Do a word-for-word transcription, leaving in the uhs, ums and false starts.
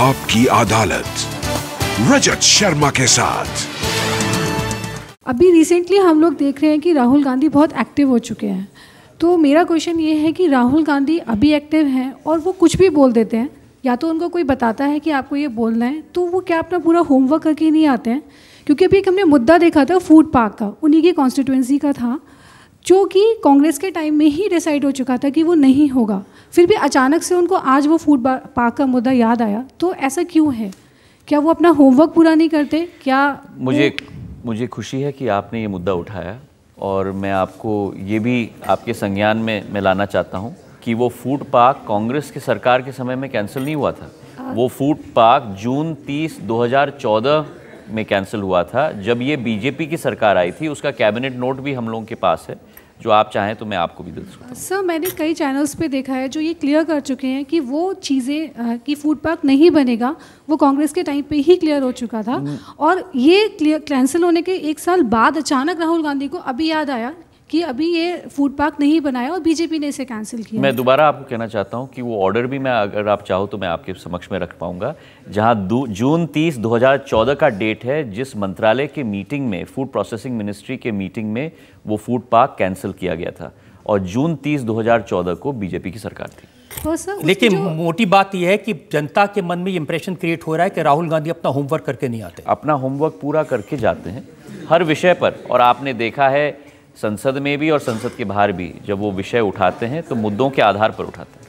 आपकी अदालत रजत शर्मा के साथ। अभी रिसेंटली हम लोग देख रहे हैं कि राहुल गांधी बहुत एक्टिव हो चुके हैं। तो मेरा क्वेश्चन ये है कि राहुल गांधी अभी एक्टिव हैं और वो कुछ भी बोल देते हैं, या तो उनको कोई बताता है कि आपको ये बोलना है, तो वो क्या अपना पूरा होमवर्क करके नहीं आते हैं? क्योंकि अभी एक हमने मुद्दा देखा था फूड पार्क का, उन्हीं की कॉन्स्टिट्यूएंसी का था, जो कि कांग्रेस के टाइम में ही डिसाइड हो चुका था कि वो नहीं होगा। फिर भी अचानक से उनको आज वो फूड पार्क का मुद्दा याद आया, तो ऐसा क्यों है? क्या वो अपना होमवर्क पूरा नहीं करते? क्या मुझे मुझे खुशी है कि आपने ये मुद्दा उठाया, और मैं आपको ये भी आपके संज्ञान में मैं लाना चाहता हूँ कि वो फूड पार्क कांग्रेस की सरकार के समय में कैंसिल नहीं हुआ था। वो फूड पार्क जून तीस दो हज़ार चौदह में कैंसिल हुआ था, जब ये बीजेपी की सरकार आई थी। उसका कैबिनेट नोट भी हम लोगों के पास है, जो आप चाहें तो मैं आपको भी दे सकता हूं। सर, मैंने कई चैनल्स पे देखा है जो ये क्लियर कर चुके हैं कि वो चीज़ें कि फूड पार्क नहीं बनेगा, वो कांग्रेस के टाइम पे ही क्लियर हो चुका था, और ये क्लियर कैंसिल होने के एक साल बाद अचानक राहुल गांधी को अभी याद आया कि अभी ये फूड पार्क नहीं बनाया और बीजेपी ने इसे कैंसिल किया। मैं दोबारा आपको कहना चाहता हूं कि वो ऑर्डर भी मैं, अगर आप चाहो तो मैं आपके समक्ष में रख पाऊंगा, जहां जून तीस दो हज़ार चौदह का डेट है, जिस मंत्रालय के मीटिंग में, फूड प्रोसेसिंग मिनिस्ट्री के मीटिंग में वो फूड पार्क कैंसिल किया गया था, और जून तीस दो हज़ार चौदह को बीजेपी की सरकार थी। तो सर, लेकिन मोटी बात यह है कि जनता के मन में ये इंप्रेशन क्रिएट हो रहा है कि राहुल गांधी अपना होमवर्क करके नहीं आते। अपना होमवर्क पूरा करके जाते हैं हर विषय पर, और आपने देखा है संसद में भी और संसद के बाहर भी, जब वो विषय उठाते हैं तो मुद्दों के आधार पर उठाते हैं।